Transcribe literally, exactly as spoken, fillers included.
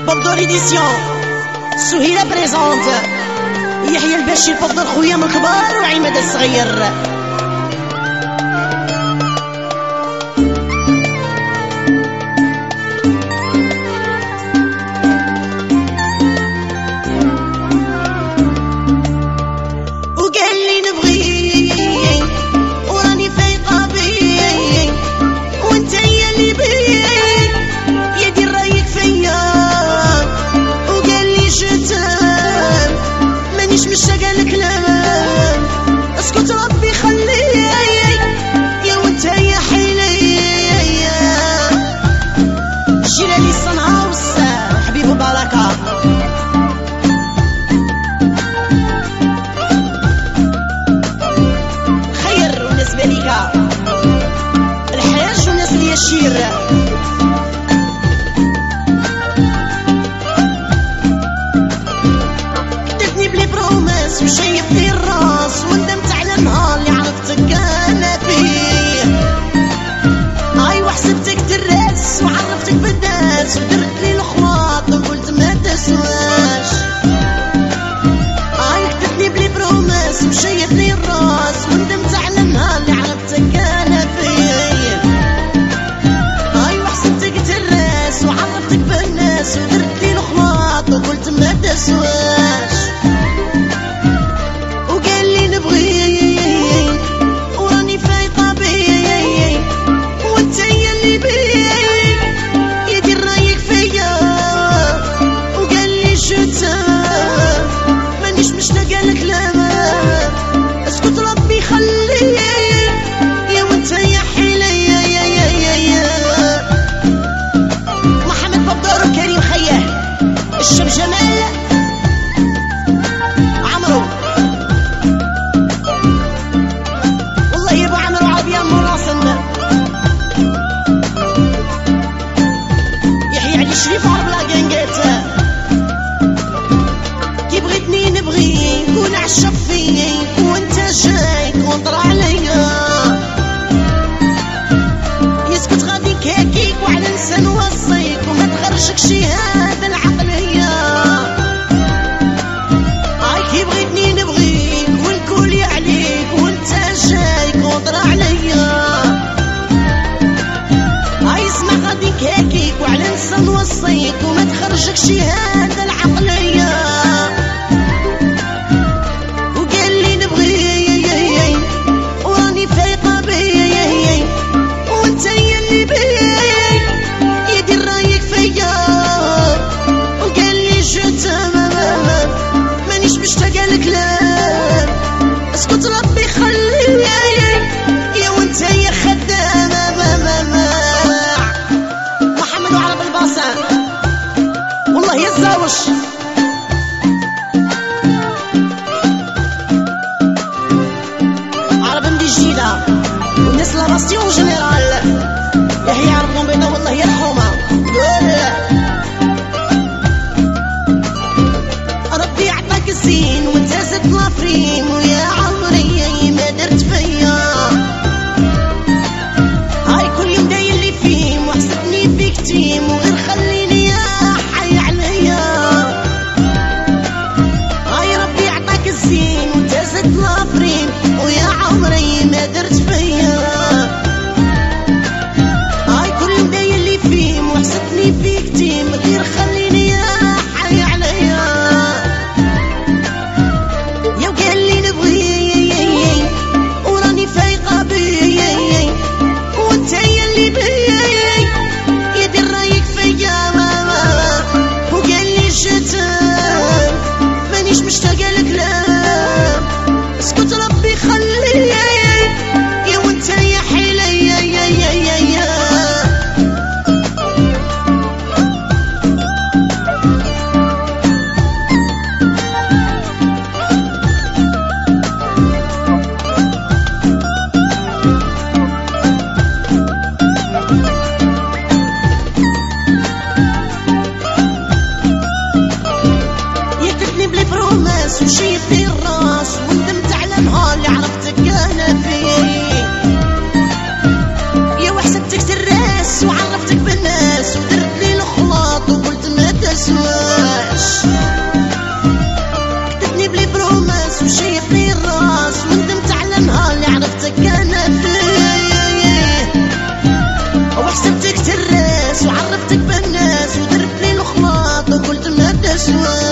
بابدور إديسيون سهيلة بريزونت يحيى الباشي بابدور خويا من الكبار وعماد الصغير. الحاج والناس اللي يشير كتبتني بلي بروميس وشايف في الراس وندمت على النهار اللي عرفتك انا فيه. اي وحسبتك تراس وعرفتك بالناس ودرت لي الخواط وقلت ما تسواش. اي كتبتني بلي بروميس وشايف لي الراس وندمت على النهار اللي عرفتك انا فيه. اي وحسبتك تراس وعرفتك بالناس ودرت لي الخلاط وقلت ما تسواش. وقال لي نبغيك وراني فايقه بيك وانت هي اللي بيك يدير رايك فيا. وقال لي شتا مانيش مشتاقه لك لا اسكت ربي خليك يا وانت يا حيلي يا يا يا يا يا محمد بابدور وكريم خياه الشاب جمال عمرو والله يا ابو عمرو عربيه مراسم يحيى علي شريف عرب لا كانكات كي بغيتني نبغيك ونعشق فيك وانت جاي كونطرا عليا. يسكت غادي كاكيك وعلى نسى نوصيك وما تغرشك شي هذا العقلية. اي كي بغيتني نبغيك ونكولي عليك وانت جاي كونطرا عليا. اي اسمع غادي كاكيك وعلى نسى نوصيك وما تخرجك شي هذا العقلية. اسكت ربي خليك يا وانت يا خدامة محمد وعرب الباصان والله يزاوش عرب من جيدة والناس لاباستيون جنرال يحيى عرب بيضا والله يرحمها. ربي عطاك الزين وانت زدت لافريم ويا عمري ما درت فيا. هاي كل يوم داير لي فيم وحسبني فيك تيم وغير خليني يا حي عليا. هاي ربي عطاك الزين وانت زدت لافريم ويا عمري ما درت فيا. هاي كل يوم داير لي فيم وحسبني فيك تيم غير خليني يا حي عليا. يا وقال لي حسبتك تراس وعرفتك بالناس ودرت لي الخلاط وقلت ما تسوى.